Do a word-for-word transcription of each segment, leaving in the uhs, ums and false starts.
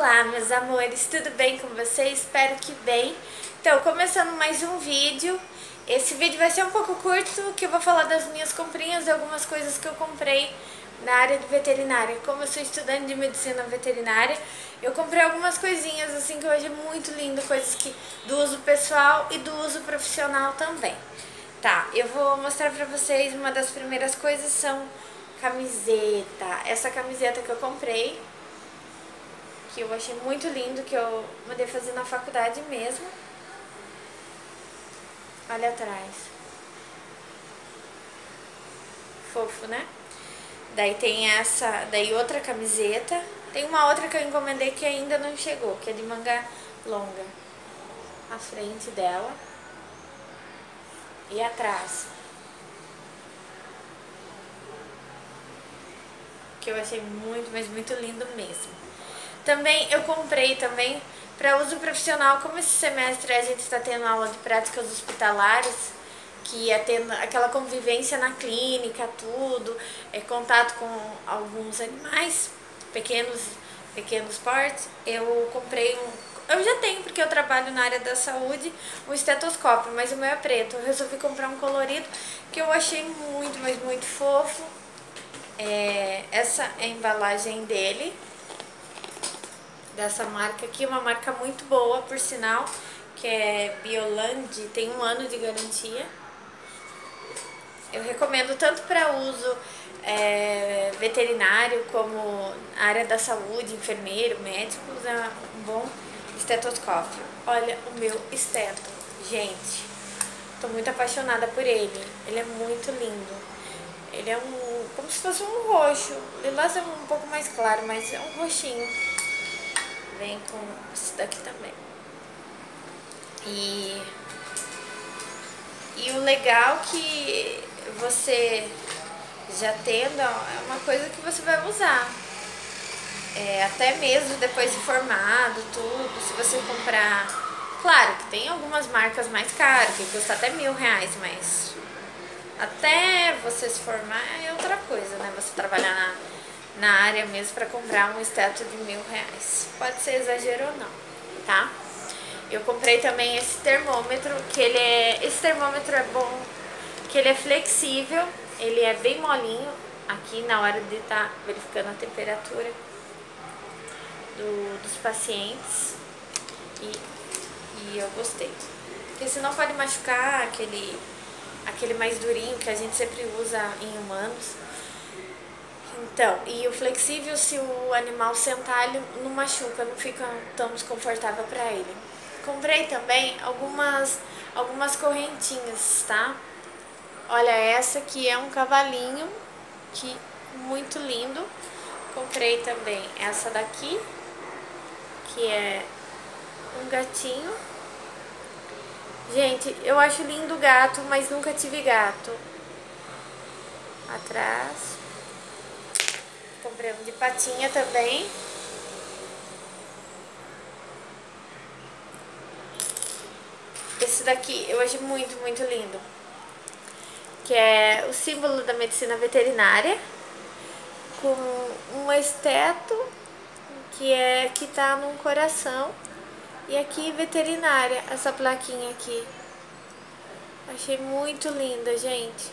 Olá, meus amores, tudo bem com vocês? Espero que bem. Então, começando mais um vídeo. Esse vídeo vai ser um pouco curto, que eu vou falar das minhas comprinhas e algumas coisas que eu comprei na área de veterinária. Como eu sou estudante de medicina veterinária, eu comprei algumas coisinhas assim que eu achei muito lindo, coisas que do uso pessoal e do uso profissional também. Tá, eu vou mostrar pra vocês. Uma das primeiras coisas são camiseta. Essa camiseta que eu comprei, que eu achei muito lindo, que eu mandei fazer na faculdade mesmo. Olha atrás. Fofo, né? Daí tem essa, daí outra camiseta. Tem uma outra que eu encomendei que ainda não chegou, que é de manga longa. A frente dela e atrás, que eu achei muito, mas muito lindo mesmo. Também eu comprei também para uso profissional. Como esse semestre a gente está tendo aula de práticas hospitalares, que é tendo aquela convivência na clínica, tudo, é contato com alguns animais, pequenos, pequenos portes. Eu comprei um, eu já tenho porque eu trabalho na área da saúde, um estetoscópio, mas o meu é preto. Eu resolvi comprar um colorido que eu achei muito, mas muito fofo. É, essa é a embalagem dele, dessa marca aqui, uma marca muito boa, por sinal, que é Bioland, tem um ano de garantia. Eu recomendo tanto para uso é, veterinário, como área da saúde, enfermeiro, médicos, é um bom estetoscópio. Olha o meu esteto, gente, tô muito apaixonada por ele, ele é muito lindo. Ele é um, como se fosse um roxo, o lilás é um pouco mais claro, mas é um roxinho. Vem com esse daqui também. E, e o legal que você já tendo, é uma coisa que você vai usar. É, até mesmo depois de formado, tudo, se você comprar. Claro que tem algumas marcas mais caras, que custa até mil reais, mas até você se formar é outra coisa, né? Você trabalhar na na área mesmo para comprar um esteto de mil reais. Pode ser exagero ou não, tá? Eu comprei também esse termômetro, que ele é... Esse termômetro é bom, que ele é flexível, ele é bem molinho aqui na hora de estar tá verificando a temperatura do, dos pacientes. E, e eu gostei. Porque senão pode machucar aquele, aquele mais durinho que a gente sempre usa em humanos. Então, e o flexível, se o animal sentar, ele não machuca, não fica tão desconfortável para ele. Comprei também algumas, algumas correntinhas, tá? Olha, essa aqui é um cavalinho, que muito lindo. Comprei também essa daqui, que é um gatinho. Gente, eu acho lindo gato, mas nunca tive gato. Atrás. Comprei um de patinha também. Esse daqui eu achei muito, muito lindo. Que é o símbolo da medicina veterinária. Com um esteto que é que tá num coração. E aqui veterinária, essa plaquinha aqui. Achei muito linda, gente.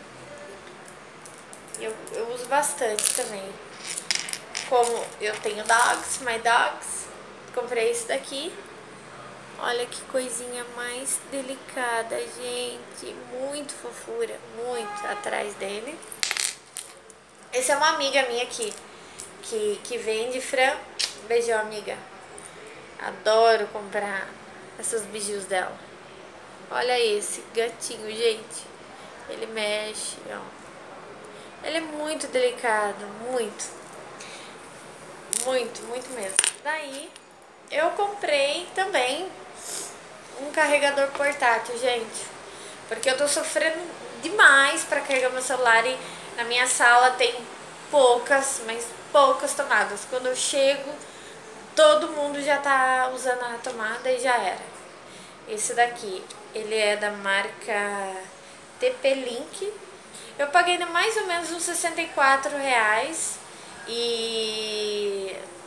Eu, eu uso bastante também. Como eu tenho dogs, my dogs, comprei esse daqui. Olha que coisinha mais delicada, gente. Muito fofura, muito atrás dele. Esse é uma amiga minha aqui, que, que vende Fran. Beijão, amiga. Adoro comprar essas bijus dela. Olha esse gatinho, gente. Ele mexe, ó. Ele é muito delicado, muito. Muito, muito mesmo. Daí, eu comprei também um carregador portátil, gente. Porque eu tô sofrendo demais pra carregar meu celular e na minha sala tem poucas, mas poucas tomadas. Quando eu chego, todo mundo já tá usando a tomada e já era. Esse daqui, ele é da marca T P-Link. Eu paguei mais ou menos uns sessenta e quatro reais. E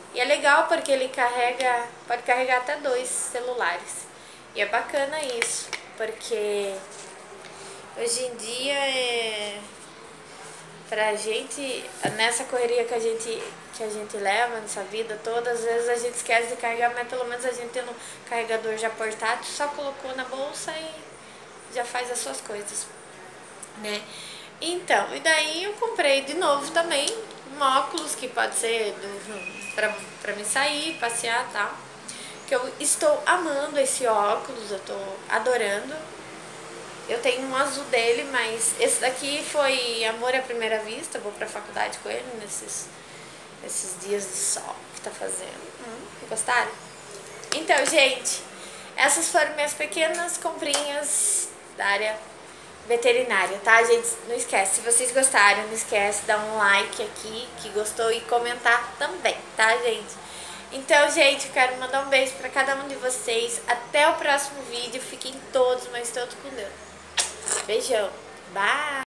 E é legal porque ele carrega, pode carregar até dois celulares. E é bacana isso, porque hoje em dia é pra gente, nessa correria que a gente, que a gente leva nessa vida toda, às vezes a gente esquece de carregar, mas pelo menos a gente tendo um carregador já portátil, só colocou na bolsa e já faz as suas coisas, né? Então, e daí eu comprei de novo também um óculos que pode ser do, pra, pra me sair, passear e tal. Que eu estou amando esse óculos, eu tô adorando. Eu tenho um azul dele, mas esse daqui foi amor à primeira vista. Eu vou pra faculdade com ele nesses, nesses dias de sol que tá fazendo. Hum, gostaram? Então, gente, essas foram minhas pequenas comprinhas da área veterinária, tá, gente? Não esquece, se vocês gostaram, não esquece de dar um like aqui, que gostou, e comentar também, tá, gente? Então, gente, eu quero mandar um beijo pra cada um de vocês. Até o próximo vídeo. Fiquem todos, mas todos com Deus. Beijão. Bye!